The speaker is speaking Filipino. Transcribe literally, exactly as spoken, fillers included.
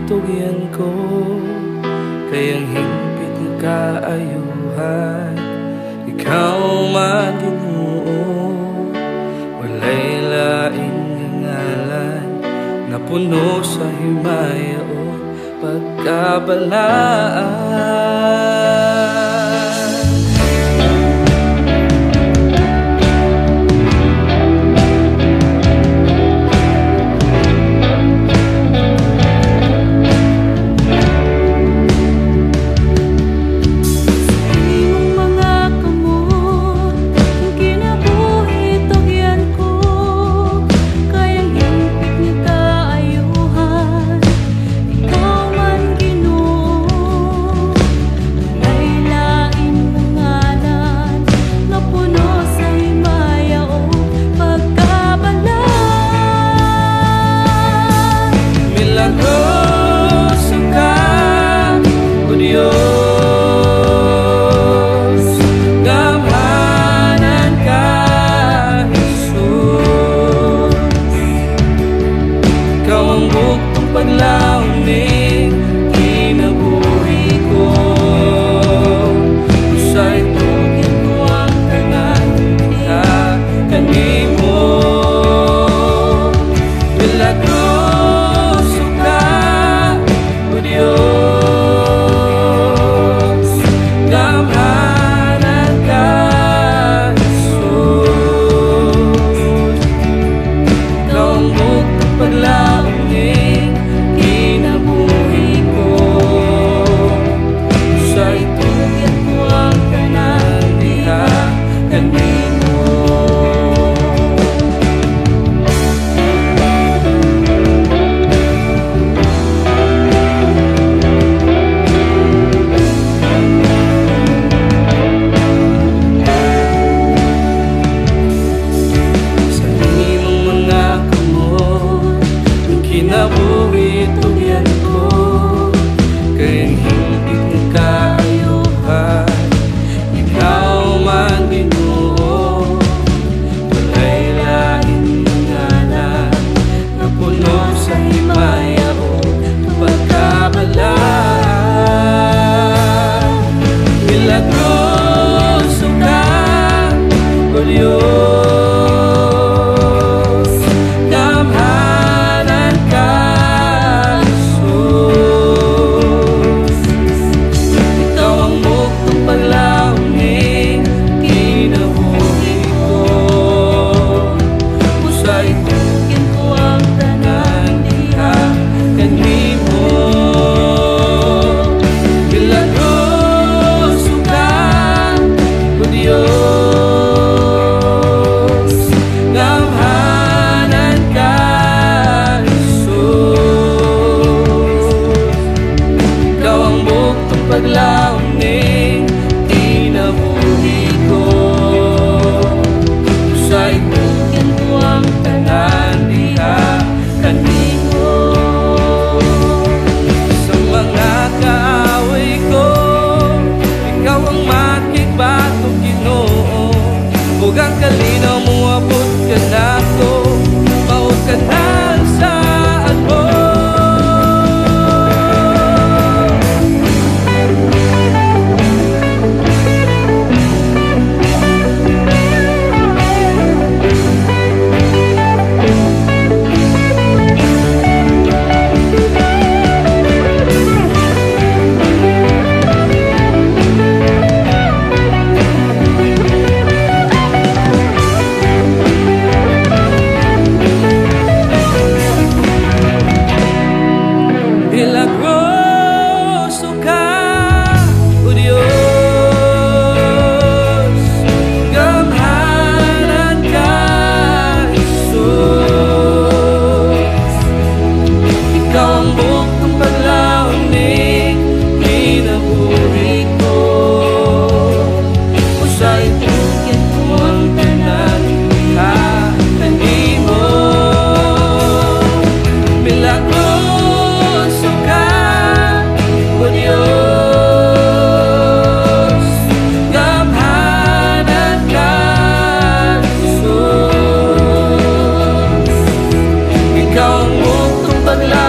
tugyan ko, kayang hingpit ng kaayuhan. Ikaw man Ginoo, walay laing ngalan, na puno sa himaya o pagkabalaan. Milagroso ka, O Diyos, gamhanan ka, Jesus. Ikaw ang buktong paglaunig, kinabuhi ko. Usay tugyan ko ang tanan, diha kanimo. Milagroso Diyos, gamhanan ka, Jesus. Ikaw ang buktong paglaunig, kinabuhi ko. Usay tugyan ko ang tanan, diha kanimo. Kinabuhi tugyan ko, kayang hingpit ng kaayuhan. Ikaw man Ginoo, walay laing ngalan, na puno sa himaya o pagkabalaan. Milagroso ka, O Diyos, gamhanan ka, Jesus. Ikaw ang buktong paglaunig, kinabuhi ko. Usay tugyan ko ang tanan, diha kanimo. Milagroso ka, O Diyos, gamhanan ka, Jesus. Ikaw ang buktong paglaunig, kinabuhi ko. Usay tugyan ko ang tanan, diha kanimo. Sa mga kaaway ko, ikaw ang makigbato, Ginoo. Huwag ang kalinaw mo, abot ka na ko, maot ka na saan mo. Milagroso ka, O Diyos, gamhanan ka, Jesus. Ikaw ang buktong paglaunig, kinabuhi ko. Usay tugyan ko ang tanan, diha kanimo. Milagroso ka, O Diyos, gamhanan ka, Jesus. Ikaw ang buktong paglaunig,